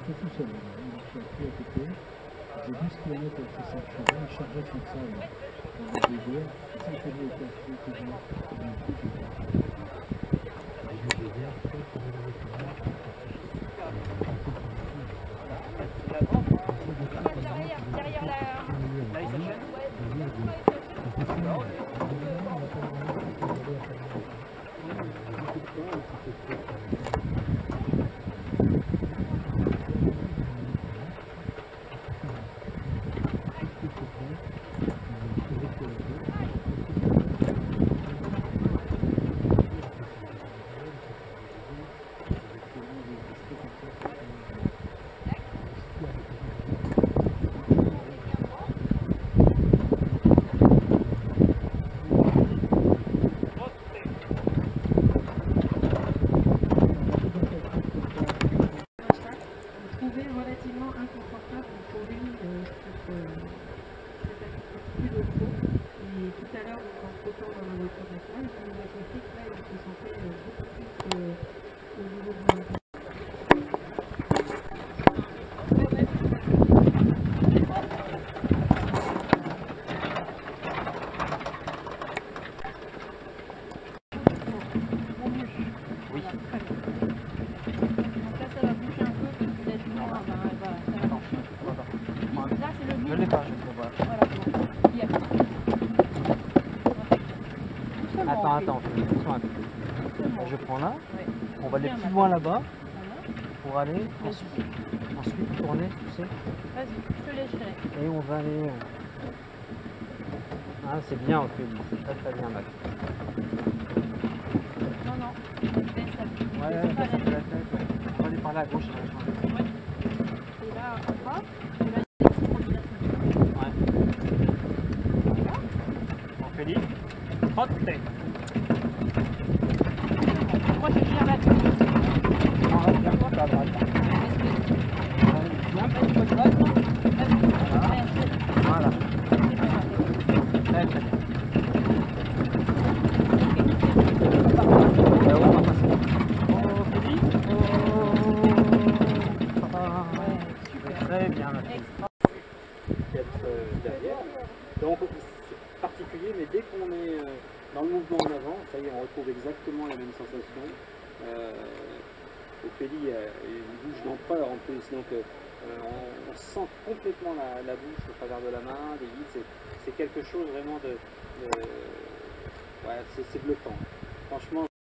j'étais tout seul. Je suis appris à côté. J'ai 12 km avec ces 5 chevaux, il chargeait son sable dans des rivières. Ça, il fait au café, tout ça. Derrière relativement inconfortable pour lui plus de trop. Et tout à l'heure, en trottant dans la voiture naturelle, il nous a confié que là, il se sentait beaucoup plus au niveau du matin. Oui. Donc là, ça va bouger un peu, peut-être moins. Là, c'est le Je l'ai pas, je sais pas. Voilà, bon. Hier. Attends, doucement. Je prends là, Ouais. on va aller Bien, plus loin là-bas Voilà. pour aller ensuite tourner, tu sais. Vas-y, je te laisse gérer. Et on va aller. Ah, c'est bien, on fait très très bien, Max. Non, laisse la Ouais, laisse pas ça fait la la tête, ouais. On va aller par là à gauche, là, je pense. Ouais. Et là, on va. Et là, il y a des coordinations. Ouais. On fait libre. Hop, tête. Moi, je viens là-dessus. On va bien voir à droite. Bien, pas du côté droit, non. Voilà. Très très bien. Là-haut, on va passer. Oh, Félix. Très bien, ma fille. Derrière. Donc, c'est particulier, mais dès qu'on est dans le mouvement en avant, ça y est, on retrouve exactement les mêmes sensations. Ophélie, il bouge d'empereur en plus, donc on sent complètement la bouche au travers de la main, des guides, c'est quelque chose vraiment de ouais, c'est bluffant. Franchement.